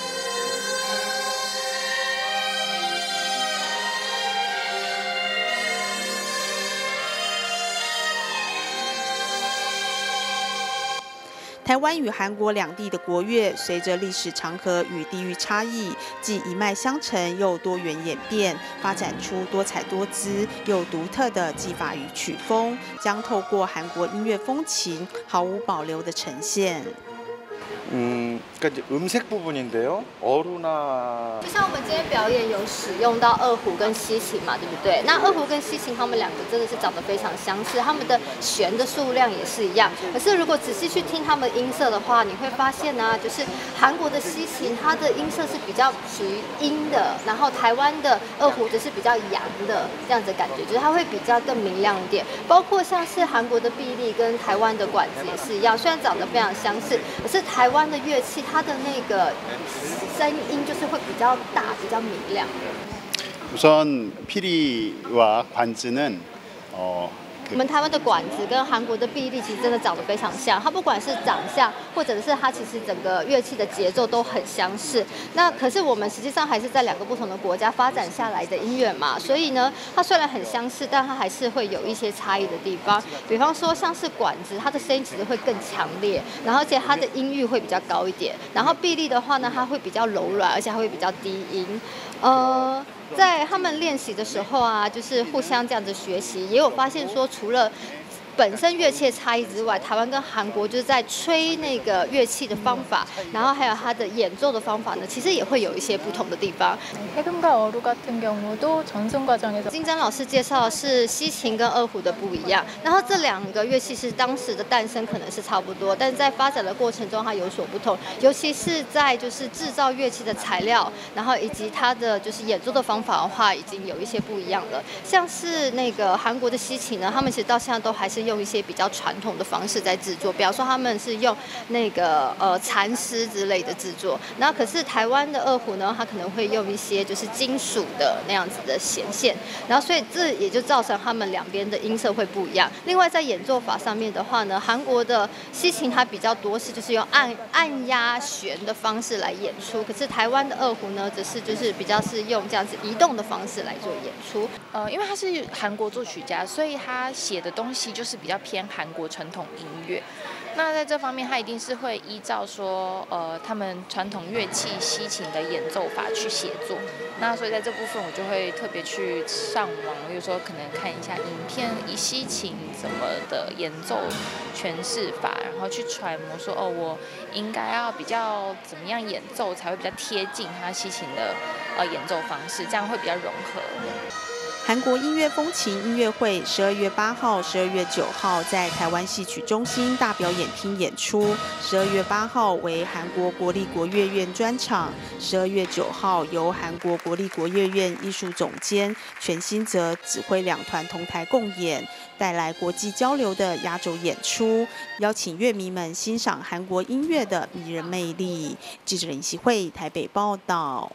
台湾与韩国两地的国乐，随着历史长河与地域差异，既一脉相承，又多元演变，发展出多彩多姿又独特的技法与曲风，将透过韩国音乐风情，毫无保留的呈现。 음, 그러니까 이제 음색 부분인데요. 어루나 就像我们今天表演有使用到二胡跟西琴嘛，对不对？那二胡跟西琴他们两个真的是长得非常相似，他们的弦的数量也是一样。可是如果仔细去听他们音色的话，你会发现呢、啊，就是韩国的西琴它的音色是比较属于阴的，然后台湾的二胡则是比较阳的这样子的感觉，就是它会比较更明亮一点。包括像是韩国的臂力跟台湾的管子也是一样，虽然长得非常相似，可是台湾 的乐器，它的那个声音就是会比较大，比较明亮。 우선 피리와 관즈는 어, 그 我们台湾的管子跟韩国的臂力其实真的长得非常像，它不管是长相或者是它其实整个乐器的节奏都很相似。那可是我们实际上还是在两个不同的国家发展下来的音乐嘛，所以呢，它虽然很相似，但它还是会有一些差异的地方。比方说像是管子，它的声音其实会更强烈，然后而且它的音域会比较高一点。然后臂力的话呢，它会比较柔软，而且它会比较低音。呃，在他们练习的时候啊，就是互相这样子学习，也有发现说，除了本身乐器的差异之外，台湾跟韩國就是在吹那个乐器的方法，然后还有它的演奏的方法呢，其实也会有一些不同的地方。金珍老师介绍的是西琴跟二胡的不一样，然后这两个乐器是当时的诞生可能是差不多，但是在发展的过程中它有所不同，尤其是在就是制造乐器的材料，然后以及它的就是演奏的方法的话，已经有一些不一样了。像是那个韩国的西琴呢，他们其实到现在都还是用一些比较传统的方式在制作，比方说他们是用那个呃蚕丝之类的制作，然后可是台湾的二胡呢，它可能会用一些就是金属的那样子的弦线，然后所以这也就造成他们两边的音色会不一样。另外在演奏法上面的话呢，韩国的西琴它比较多是就是用按按压弦的方式来演出，可是台湾的二胡呢，则是就是比较是用这样子移动的方式来做演出。 呃，因为他是韩国作曲家，所以他写的东西就是比较偏韩国传统音乐。那在这方面，他一定是会依照说，呃，他们传统乐器西琴的演奏法去写作。那所以在这部分，我就会特别去上网，有时候可能看一下影片，以西琴怎么的演奏诠释法，然后去揣摩说，哦，我应该要比较怎么样演奏才会比较贴近他西琴的呃演奏方式，这样会比较融合。 韩国音乐风情音乐会十二月八号、十二月九号在台湾戏曲中心大表演厅演出。十二月八号为韩国国立国乐院专场，十二月九号由韩国国立国乐院艺术总监全新泽指挥两团同台共演，带来国际交流的压轴演出，邀请乐迷们欣赏韩国音乐的迷人魅力。记者林熙慧台北报道。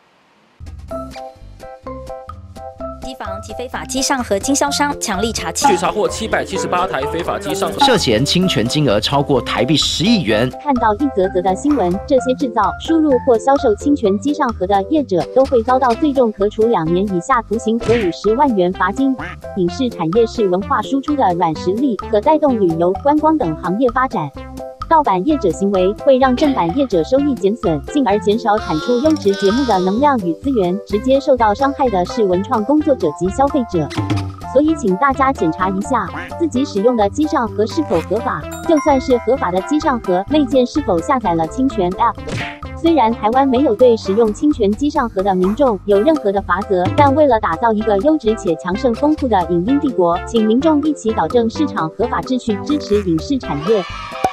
机房及非法机上盒经销商强力查缉， 据查获七百七十八台非法机上盒， 涉嫌侵权金额超过台币十亿元。 看到一则则的新闻，这些制造、输入或销售侵权机上盒的业者都会遭到最重可处两年以下徒刑和五十万元罚金。影视产业是文化输出的软实力，可带动旅游、观光等行业发展。盗版业者行为会让正版业者收益减损，进而减少产出优质节目的能量与资源，直接受到伤害的是文创工作者及消费者。所以请大家检查一下自己使用的机上盒是否合法，就算是合法的机上盒，内建是否下载了侵权 App。虽然台湾没有对使用侵权机上盒的民众有任何的罚则，但为了打造一个优质且强盛丰富的影音帝国，请民众一起导正市场合法秩序，支持影视产业。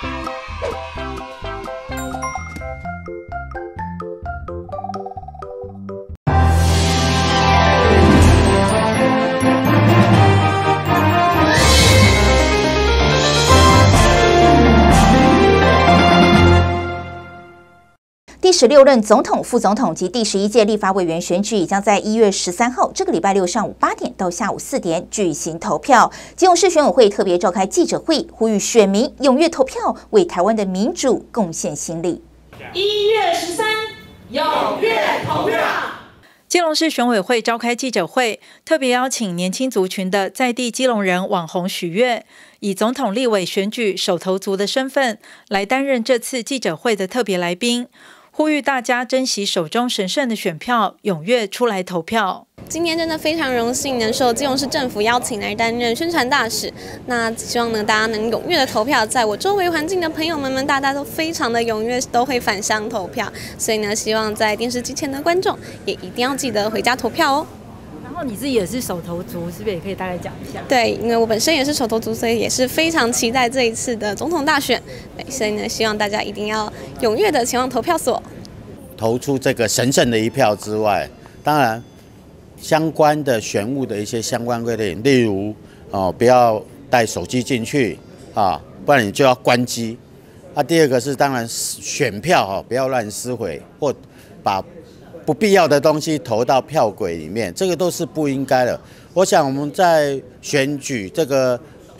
第十六任总统、副总统及第十一届立法委员选举将在一月十三号这个礼拜六上午八点到下午四点举行投票。基隆市选委会特别召开记者会，呼吁选民踊跃投票，为台湾的民主贡献心力。 一月十三，踊跃投票。 基隆市选委会召开记者会，特别邀请年轻族群的在地基隆人网红许悦，以总统、立委选举首投族的身份来担任这次记者会的特别来宾。呼吁大家珍惜手中神圣的选票，踊跃出来投票。 今天真的非常荣幸能受基隆市政府邀请来担任宣传大使，那希望呢大家能踊跃的投票，在我周围环境的朋友们们，大家都非常的踊跃，都会返乡投票，所以呢希望在电视机前的观众也一定要记得回家投票哦。 然后你自己也是手投族，是不是也可以大概讲一下？ 对，因为我本身也是手投族，所以也是非常期待这一次的总统大选。对，所以呢，希望大家一定要踊跃的前往投票所， 投出这个神圣的一票之外，当然相关的选务的一些相关规定，例如哦不要带手机进去啊，不然你就要关机。啊，第二个是当然选票哈、哦、不要乱撕毁或把不必要的东西投到票轨里面，这个都是不应该的。我想我们在选举这个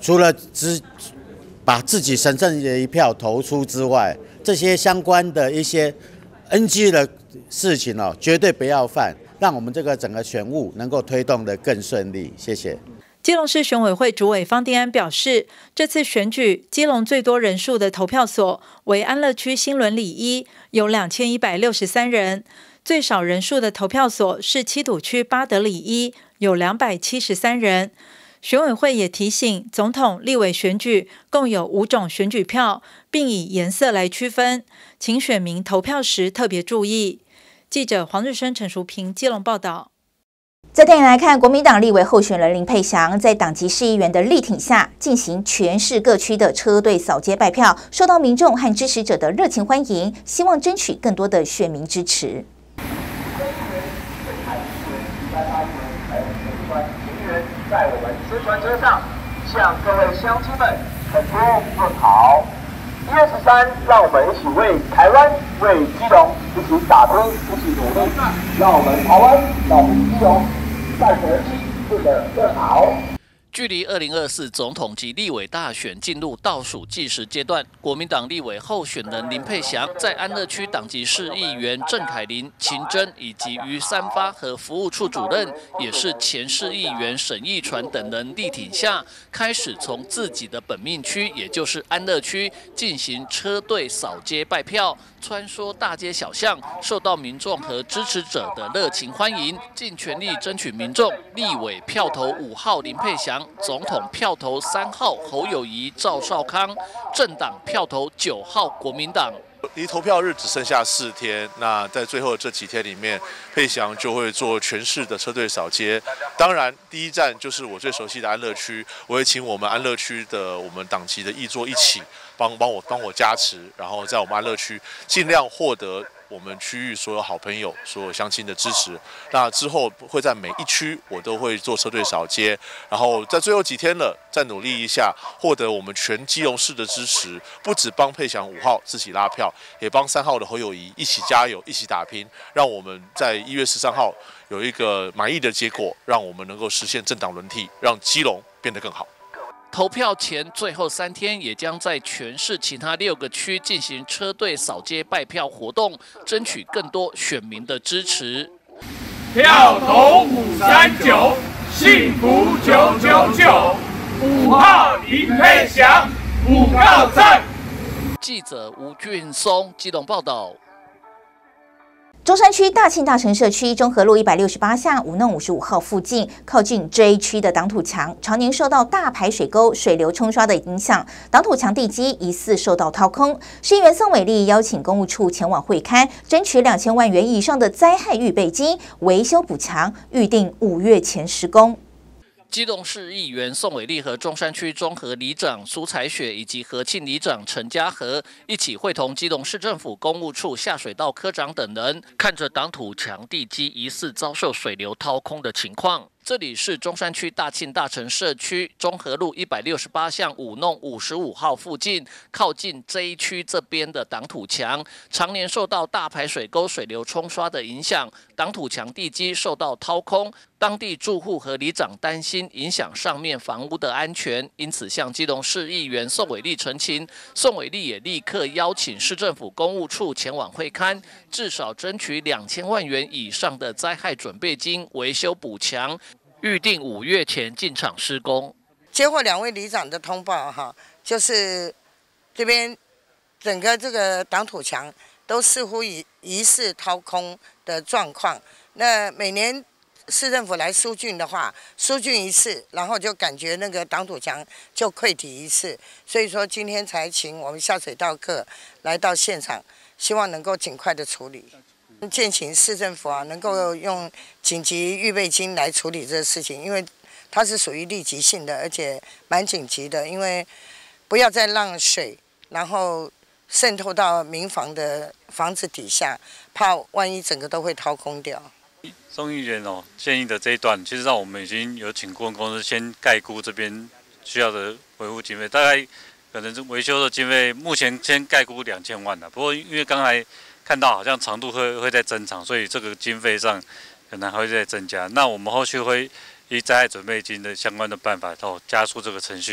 除了只把自己神圣的一票投出之外，这些相关的一些 N G 的事情哦，绝对不要犯，让我们这个整个选务能够推动得更顺利。谢谢。 基隆市选委会主委方定安表示，这次选举基隆最多人数的投票所为安乐区新伦里一，有两千一百六十三人；最少人数的投票所是七堵区八德里一，有两百七十三人。选委会也提醒，总统、立委选举共有五种选举票，并以颜色来区分，请选民投票时特别注意。记者黄日升、陈淑平基隆报道。 再带你来看，国民党立委候选人林佩祥在党籍市议员的力挺下，进行全市各区的车队扫街拜票，受到民众和支持者的热情欢迎，希望争取更多的选民支持。 在我们宣传车上，向各位乡亲们恳托问好。一月十三，让我们一起为台湾、为基隆一起打拼，一起努力，让我们台湾，让我们基隆。 在国际变得更好。 距离二零二四总统及立委大选进入倒数计时阶段，国民党立委候选人林佩祥在安乐区党籍市议员郑凯琳、秦真以及于三发和服务处主任，也是前市议员沈义传等人力挺下，开始从自己的本命区，也就是安乐区进行车队扫街拜票。 穿梭大街小巷，受到民众和支持者的热情欢迎，尽全力争取民众立委票投五号林佩祥，总统票投三号侯友宜、赵少康，政党票投九号国民党。 离投票日只剩下四天，那在最后这几天里面，佩祥就会做全市的车队扫街。当然，第一站就是我最熟悉的安乐区，我会请我们安乐区的我们党籍的议座一起帮帮我帮我加持，然后在我们安乐区尽量获得 我们区域所有好朋友、所有乡亲的支持。那之后会在每一区我都会做车队扫街，然后在最后几天了，再努力一下，获得我们全基隆市的支持。不只帮佩祥五号自己拉票，也帮三号的侯友宜一起加油、一起打拼，让我们在一月十三号有一个满意的结果，让我们能够实现政党轮替，让基隆变得更好。 投票前最后三天，也将在全市其他六个区进行车队扫街拜票活动，争取更多选民的支持。 票投五三九，幸福九九九，五号林佩祥，五告赞。 记者吴俊松基隆报道。 中山区大庆大城社区中和路一百六十八巷五弄五十五号附近，靠近 J 区的挡土墙，常年受到大排水沟水流冲刷的影响，挡土墙地基疑似受到掏空。市议员宋伟立邀请公务处前往会勘，争取两千万元以上的灾害预备金，维修补强，预定五月前施工。 基隆市议员宋伟立和中山区中和里长苏彩雪以及和庆里长陈家和一起会同基隆市政府公务处下水道科长等人，看着挡土墙地基疑似遭受水流掏空的情况。 这里是中山区大庆大城社区中和路一百六十八巷五弄五十五号附近，靠近 J 区这边的挡土墙，常年受到大排水沟水流冲刷的影响，挡土墙地基受到掏空。当地住户和里长担心影响上面房屋的安全，因此向基隆市议员宋伟立陈情。宋伟立也立刻邀请市政府公务处前往会勘，至少争取两千万元以上的灾害准备金维修补强。 预定五月前进场施工。 接获两位里长的通报，哈，就是这边整个这个挡土墙都似乎疑疑似掏空的状况。那每年市政府来疏浚的话，疏浚一次，然后就感觉那个挡土墙就溃堤一次。所以说今天才请我们下水道课来到现场，希望能够尽快的处理。 建请市政府啊，能够用紧急预备金来处理这个事情，因为它是属于立即性的，而且蛮紧急的。因为不要再让水然后渗透到民房的房子底下，怕万一整个都会掏空掉。 宋议员哦建议的这一段，其实上我们已经有请顾问公司先概估这边需要的维护经费，大概可能是维修的经费，目前先概估两千万了。不过因为刚才 看到好像长度会会在增长，所以这个经费上可能还会再增加。那我们后续会依灾害准备金的相关的办法，然后加速这个程序，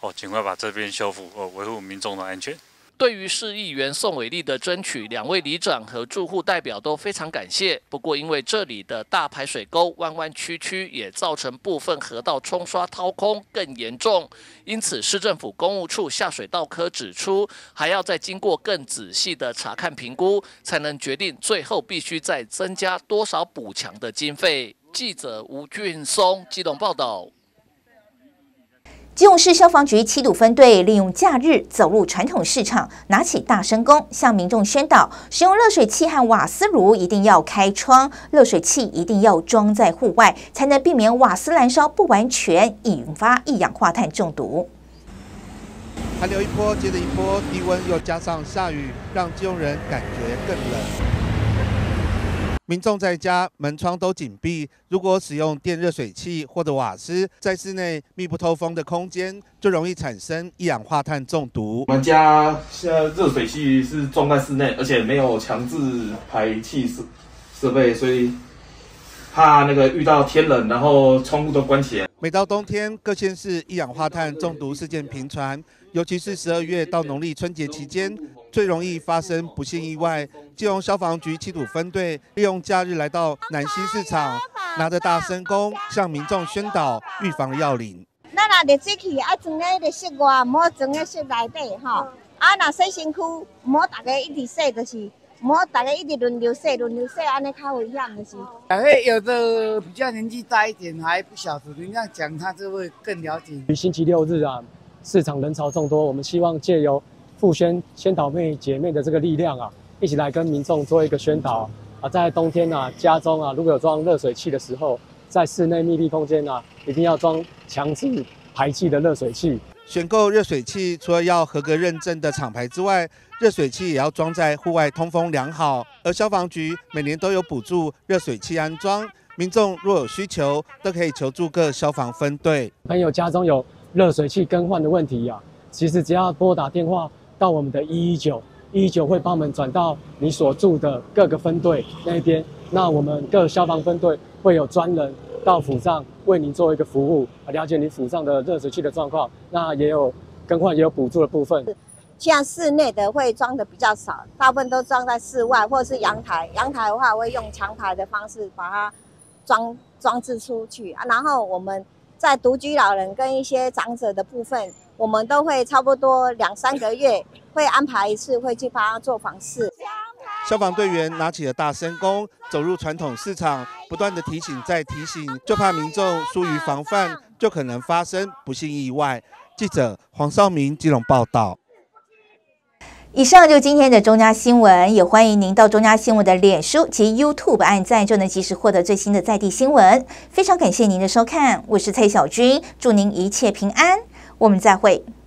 哦，尽快把这边修复，哦，维护民众的安全。 对于市议员宋伟立的争取，两位里长和住户代表都非常感谢。不过，因为这里的大排水沟弯弯曲曲，也造成部分河道冲刷掏空更严重，因此市政府公务处下水道科指出，还要再经过更仔细的查看评估，才能决定最后必须再增加多少补强的经费。记者吴俊松基隆报道。 基隆市消防局七堵分队利用假日走入传统市场，拿起大声公，向民众宣导：使用热水器和瓦斯炉一定要开窗，热水器一定要装在户外，才能避免瓦斯燃烧不完全，引发一氧化碳中毒。 寒流一波接着一波，低温又加上下雨，让基隆人感觉更冷。民众在家门窗都紧闭，如果使用电热水器或者瓦斯，在室内密不透风的空间，就容易产生一氧化碳中毒。 我们家现在热水器是装在室内，而且没有强制排气设设备，所以怕那个遇到天冷，然后窗户都关起来。 每到冬天，各县市一氧化碳中毒事件频传，尤其是十二月到农历春节期间，最容易发生不幸意外。基隆消防局七堵分队利用假日来到南新市场，拿着大声公向民众宣导预防的要领。 咱若热水器爱装在热室外，唔好装在室内底吼。啊，若洗身躯，唔好大家一直洗，就是唔好大家一直轮流洗，轮流洗，安尼较危险就是。 哎，有的比较年纪大一点还不晓得，你这样讲他就会更了解。 星期六日啊，市场人潮众多，我们希望借由妇宣宣导妹姐妹的这个力量啊，一起来跟民众做一个宣导啊，在冬天啊，家中啊，如果有装热水器的时候，在室内密闭空间啊，一定要装强制排气的热水器。 选购热水器，除了要合格认证的厂牌之外，热水器也要装在户外通风良好。而消防局每年都有补助热水器安装，民众若有需求，都可以求助各消防分队。 朋友家中有热水器更换的问题啊，其实只要拨打电话到我们的一一九，一一九会帮我们转到你所住的各个分队那边，那我们各消防分队会有专人到府上为您做一个服务，了解你府上的热水器的状况，那也有更换也有补助的部分。 像室内的会装的比较少，大部分都装在室外或者是阳台。阳台的话，我会用强排的方式把它装装置出去啊。然后我们在独居老人跟一些长者的部分，我们都会差不多两三个月会安排一次，会去帮他做访视。 消防队员拿起了大声公，走入传统市场，不断的提醒再提醒，就怕民众疏于防范，就可能发生不幸意外。记者黄少明基隆报道。 以上就今天的中嘉新闻，也欢迎您到中嘉新闻的脸书及 YouTube 按赞，就能及时获得最新的在地新闻。非常感谢您的收看，我是蔡小军，祝您一切平安，我们再会。